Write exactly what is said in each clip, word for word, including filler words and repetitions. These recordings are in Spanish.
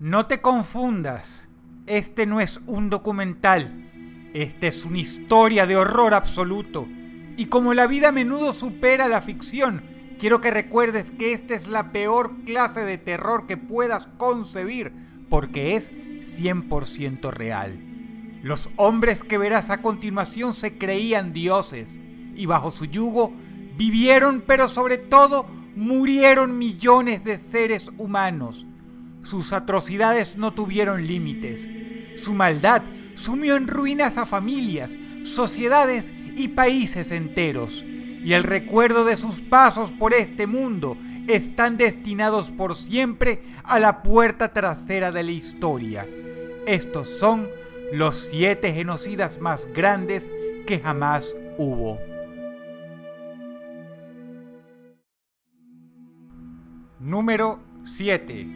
No te confundas, este no es un documental, esta es una historia de horror absoluto. Y como la vida a menudo supera la ficción, quiero que recuerdes que esta es la peor clase de terror que puedas concebir, porque es cien por ciento real. Los hombres que verás a continuación se creían dioses, y bajo su yugo vivieron, pero sobre todo murieron millones de seres humanos. Sus atrocidades no tuvieron límites. Su maldad sumió en ruinas a familias, sociedades y países enteros. Y el recuerdo de sus pasos por este mundo están destinados por siempre a la puerta trasera de la historia. Estos son los siete genocidas más grandes que jamás hubo. Número siete.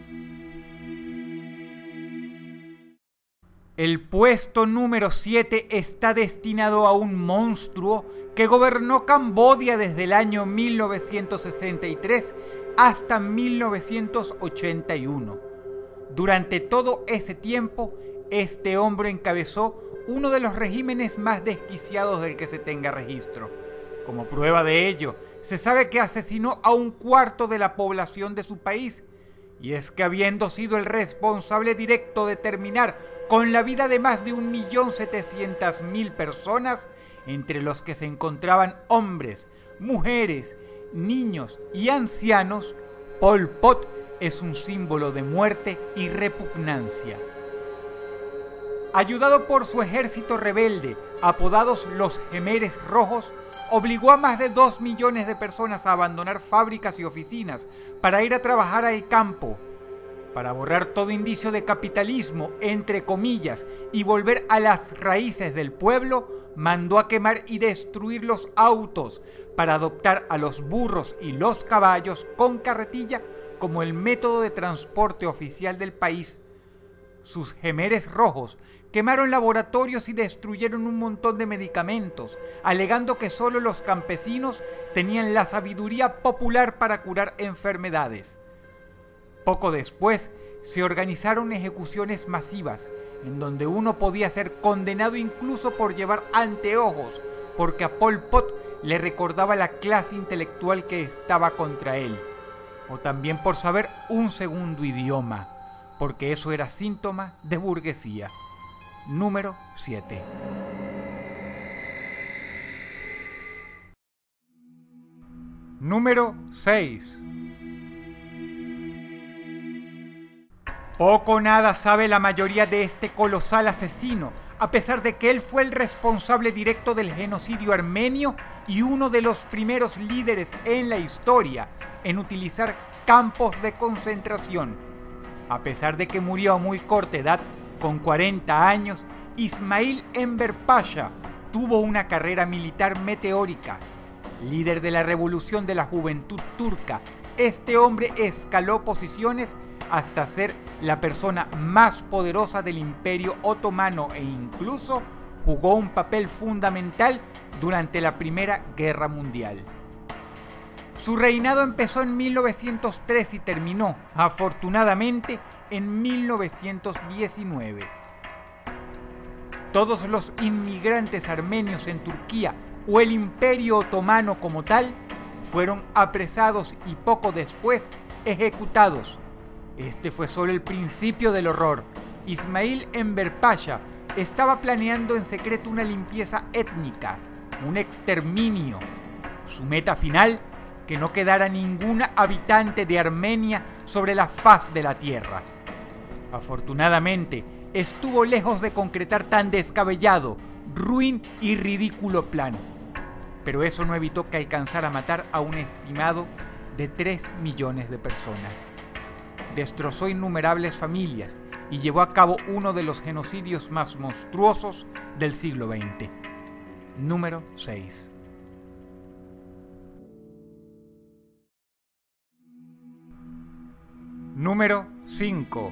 El puesto número siete está destinado a un monstruo que gobernó Camboya desde el año mil novecientos sesenta y tres hasta mil novecientos ochenta y uno. Durante todo ese tiempo, este hombre encabezó uno de los regímenes más desquiciados del que se tenga registro. Como prueba de ello, se sabe que asesinó a un cuarto de la población de su país, y es que habiendo sido el responsable directo de terminar con la vida de más de un millón setecientas mil personas, entre los que se encontraban hombres, mujeres, niños y ancianos, Pol Pot es un símbolo de muerte y repugnancia. Ayudado por su ejército rebelde, apodados los Jemeres Rojos, obligó a más de dos millones de personas a abandonar fábricas y oficinas para ir a trabajar al campo. Para borrar todo indicio de capitalismo, entre comillas, y volver a las raíces del pueblo, mandó a quemar y destruir los autos para adoptar a los burros y los caballos con carretilla como el método de transporte oficial del país. Sus Jemeres Rojos quemaron laboratorios y destruyeron un montón de medicamentos, alegando que solo los campesinos tenían la sabiduría popular para curar enfermedades. Poco después, se organizaron ejecuciones masivas, en donde uno podía ser condenado incluso por llevar anteojos, porque a Pol Pot le recordaba la clase intelectual que estaba contra él, o también por saber un segundo idioma, porque eso era síntoma de burguesía. Número siete. Número seis. Poco o nada sabe la mayoría de este colosal asesino, a pesar de que él fue el responsable directo del genocidio armenio y uno de los primeros líderes en la historia en utilizar campos de concentración. A pesar de que murió a muy corta edad, con cuarenta años, Ismail Enver Pasha tuvo una carrera militar meteórica. Líder de la revolución de la juventud turca, este hombre escaló posiciones hasta ser la persona más poderosa del Imperio Otomano e incluso jugó un papel fundamental durante la Primera Guerra Mundial. Su reinado empezó en mil novecientos tres y terminó, afortunadamente, en mil novecientos diecinueve. Todos los inmigrantes armenios en Turquía o el Imperio Otomano como tal fueron apresados y poco después ejecutados. Este fue solo el principio del horror. Ismail Enver Pasha estaba planeando en secreto una limpieza étnica, un exterminio. Su meta final, que no quedara ninguna habitante de Armenia sobre la faz de la tierra. Afortunadamente, estuvo lejos de concretar tan descabellado, ruin y ridículo plan. Pero eso no evitó que alcanzara a matar a un estimado de tres millones de personas. Destrozó innumerables familias y llevó a cabo uno de los genocidios más monstruosos del siglo veinte. Número seis. Número cinco.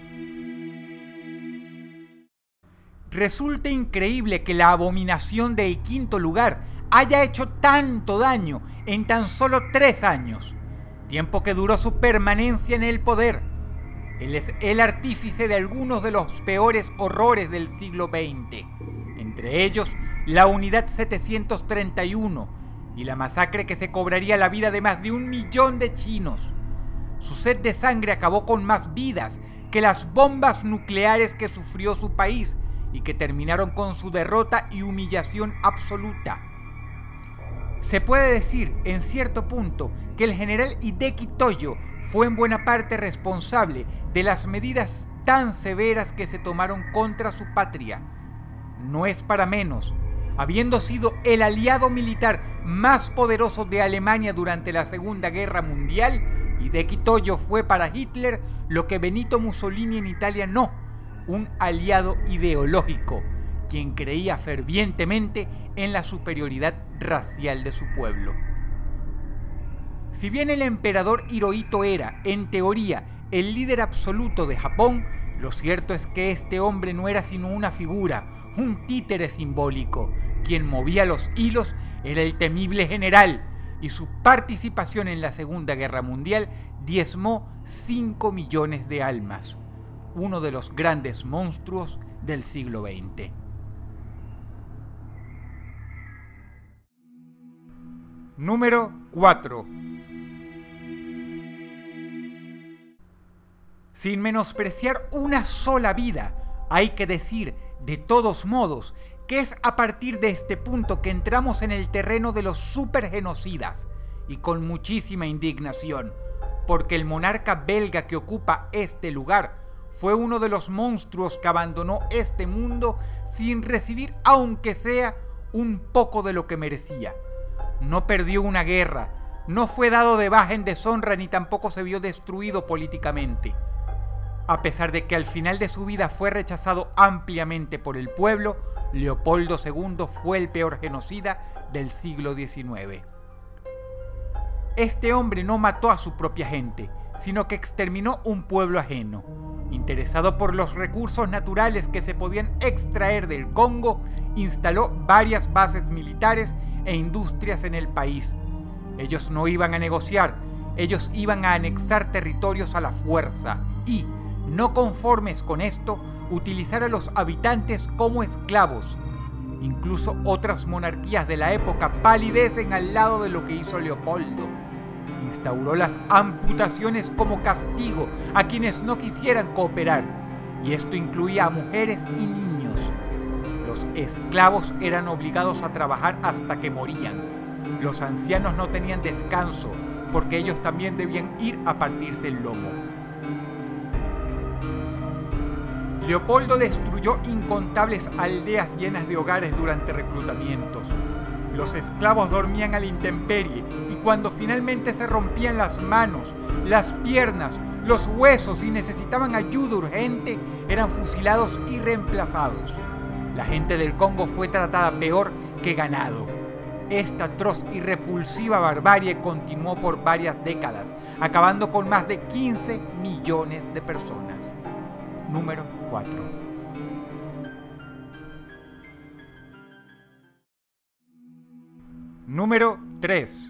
Resulta increíble que la abominación del quinto lugar haya hecho tanto daño en tan solo tres años, tiempo que duró su permanencia en el poder. Él es el artífice de algunos de los peores horrores del siglo veinte, entre ellos la Unidad setecientos treinta y uno y la masacre que se cobraría la vida de más de un millón de chinos. Su sed de sangre acabó con más vidas que las bombas nucleares que sufrió su país y que terminaron con su derrota y humillación absoluta. Se puede decir, en cierto punto, que el general Hideki Toyo fue en buena parte responsable de las medidas tan severas que se tomaron contra su patria. No es para menos, habiendo sido el aliado militar más poderoso de Alemania durante la Segunda Guerra Mundial, Hideki Toyo fue para Hitler lo que Benito Mussolini en Italia no, un aliado ideológico, quien creía fervientemente en la superioridad racial de su pueblo. Si bien el emperador Hirohito era, en teoría, el líder absoluto de Japón, lo cierto es que este hombre no era sino una figura, un títere simbólico. Quien movía los hilos era el temible general, y su participación en la Segunda Guerra Mundial diezmó cinco millones de almas, uno de los grandes monstruos del siglo veinte. Número cuatro. Sin menospreciar una sola vida, hay que decir, de todos modos, que es a partir de este punto que entramos en el terreno de los supergenocidas, y con muchísima indignación, porque el monarca belga que ocupa este lugar fue uno de los monstruos que abandonó este mundo sin recibir, aunque sea, un poco de lo que merecía. No perdió una guerra, no fue dado de baja en deshonra ni tampoco se vio destruido políticamente. A pesar de que al final de su vida fue rechazado ampliamente por el pueblo, Leopoldo segundo fue el peor genocida del siglo diecinueve. Este hombre no mató a su propia gente, sino que exterminó un pueblo ajeno. Interesado por los recursos naturales que se podían extraer del Congo, instaló varias bases militares e industrias en el país. Ellos no iban a negociar, ellos iban a anexar territorios a la fuerza y, no conformes con esto, utilizar a los habitantes como esclavos. Incluso otras monarquías de la época palidecen al lado de lo que hizo Leopoldo. Instauró las amputaciones como castigo a quienes no quisieran cooperar, y esto incluía a mujeres y niños. Los esclavos eran obligados a trabajar hasta que morían. Los ancianos no tenían descanso, porque ellos también debían ir a partirse el lomo. Leopoldo destruyó incontables aldeas llenas de hogares durante reclutamientos. Los esclavos dormían a la intemperie y cuando finalmente se rompían las manos, las piernas, los huesos y necesitaban ayuda urgente, eran fusilados y reemplazados. La gente del Congo fue tratada peor que ganado. Esta atroz y repulsiva barbarie continuó por varias décadas, acabando con más de quince millones de personas. Número cuatro. Número tres.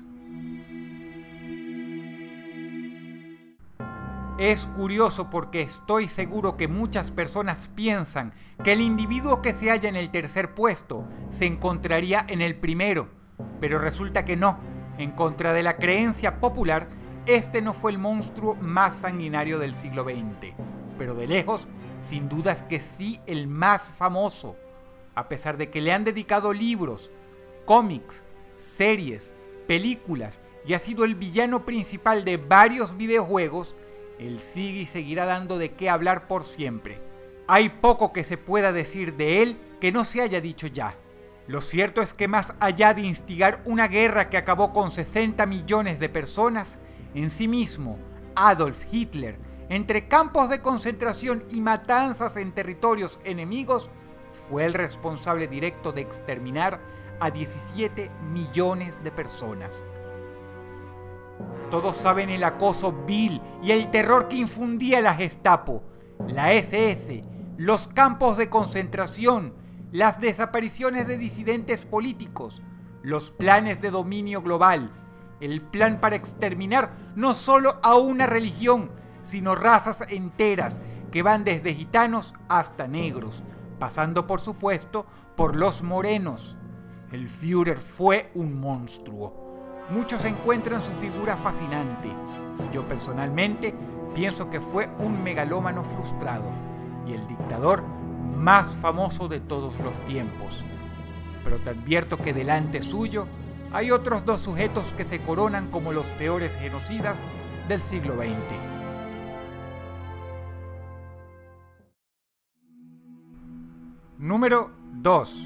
Es curioso porque estoy seguro que muchas personas piensan que el individuo que se halla en el tercer puesto se encontraría en el primero, pero resulta que no. En contra de la creencia popular, este no fue el monstruo más sanguinario del siglo veinte, pero de lejos, sin dudas que sí el más famoso. A pesar de que le han dedicado libros, cómics, series, películas y ha sido el villano principal de varios videojuegos, él sigue y seguirá dando de qué hablar por siempre. Hay poco que se pueda decir de él que no se haya dicho ya. Lo cierto es que más allá de instigar una guerra que acabó con sesenta millones de personas, en sí mismo, Adolf Hitler, entre campos de concentración y matanzas en territorios enemigos, fue el responsable directo de exterminar a diecisiete millones de personas. Todos saben el acoso vil y el terror que infundía la Gestapo, la ese ese, los campos de concentración, las desapariciones de disidentes políticos, los planes de dominio global, el plan para exterminar no solo a una religión, sino razas enteras que van desde gitanos hasta negros, pasando por supuesto por los morenos. El Führer fue un monstruo. Muchos encuentran su figura fascinante. Yo personalmente pienso que fue un megalómano frustrado y el dictador más famoso de todos los tiempos. Pero te advierto que delante suyo hay otros dos sujetos que se coronan como los peores genocidas del siglo veinte. Número dos.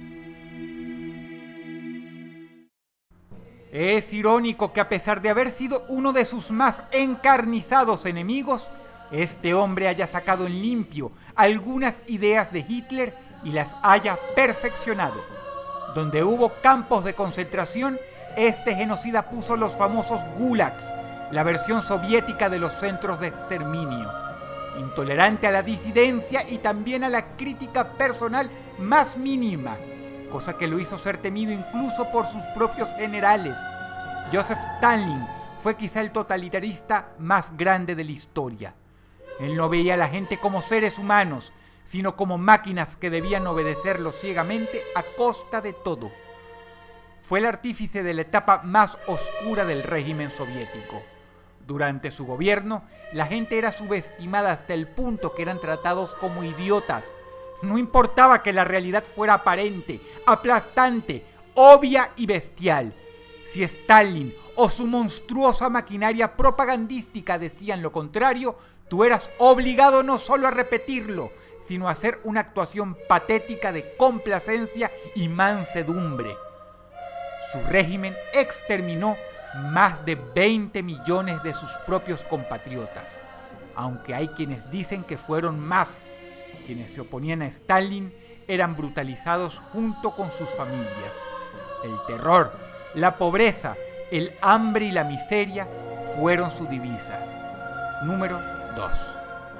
Es irónico que a pesar de haber sido uno de sus más encarnizados enemigos, este hombre haya sacado en limpio algunas ideas de Hitler y las haya perfeccionado. Donde hubo campos de concentración, este genocida puso los famosos gulags, la versión soviética de los centros de exterminio. Intolerante a la disidencia y también a la crítica personal más mínima, cosa que lo hizo ser temido incluso por sus propios generales. Joseph Stalin fue quizá el totalitarista más grande de la historia. Él no veía a la gente como seres humanos, sino como máquinas que debían obedecerlo ciegamente a costa de todo. Fue el artífice de la etapa más oscura del régimen soviético. Durante su gobierno, la gente era subestimada hasta el punto que eran tratados como idiotas. No importaba que la realidad fuera aparente, aplastante, obvia y bestial. Si Stalin o su monstruosa maquinaria propagandística decían lo contrario, tú eras obligado no solo a repetirlo, sino a hacer una actuación patética de complacencia y mansedumbre. Su régimen exterminó más de veinte millones de sus propios compatriotas, aunque hay quienes dicen que fueron más. Quienes se oponían a Stalin eran brutalizados junto con sus familias. El terror, la pobreza, el hambre y la miseria fueron su divisa. Número dos.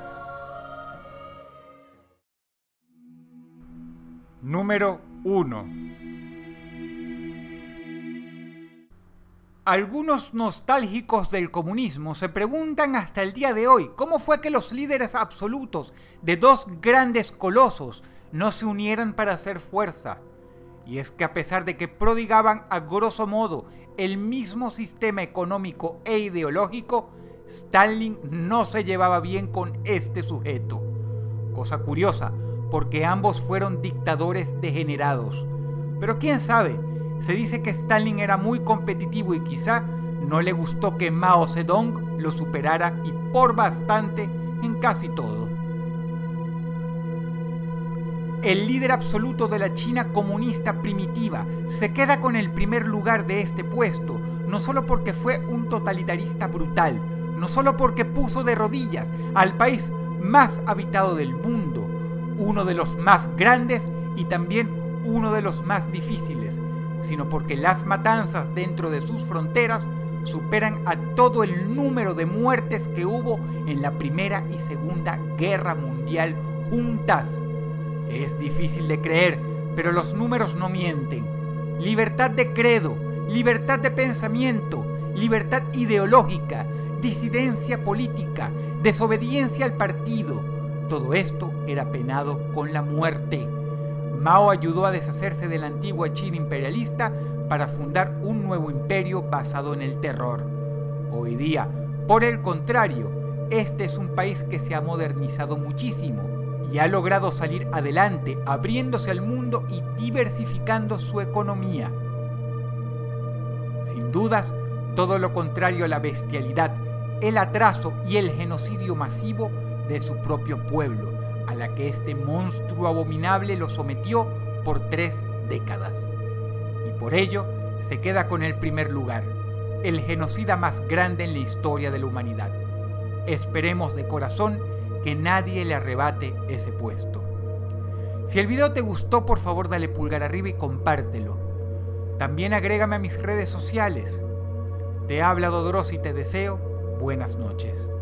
Número uno. Algunos nostálgicos del comunismo se preguntan hasta el día de hoy cómo fue que los líderes absolutos de dos grandes colosos no se unieran para hacer fuerza. Y es que a pesar de que prodigaban a grosso modo el mismo sistema económico e ideológico, Stalin no se llevaba bien con este sujeto. Cosa curiosa, porque ambos fueron dictadores degenerados. Pero quién sabe, se dice que Stalin era muy competitivo y quizá no le gustó que Mao Zedong lo superara y por bastante en casi todo. El líder absoluto de la China comunista primitiva se queda con el primer lugar de este puesto, no solo porque fue un totalitarista brutal, no solo porque puso de rodillas al país más habitado del mundo, uno de los más grandes y también uno de los más difíciles, sino porque las matanzas dentro de sus fronteras superan a todo el número de muertes que hubo en la Primera y Segunda Guerra Mundial juntas. Es difícil de creer, pero los números no mienten. Libertad de credo, libertad de pensamiento, libertad ideológica, disidencia política, desobediencia al partido. Todo esto era penado con la muerte. Mao ayudó a deshacerse de la antigua China imperialista para fundar un nuevo imperio basado en el terror. Hoy día, por el contrario, este es un país que se ha modernizado muchísimo y ha logrado salir adelante abriéndose al mundo y diversificando su economía. Sin dudas, todo lo contrario a la bestialidad, el atraso y el genocidio masivo de su propio pueblo, a la que este monstruo abominable lo sometió por tres décadas. Y por ello se queda con el primer lugar, el genocida más grande en la historia de la humanidad. Esperemos de corazón que nadie le arrebate ese puesto. Si el video te gustó, por favor dale pulgar arriba y compártelo. También agrégame a mis redes sociales. Te habla Dodoroso y te deseo buenas noches.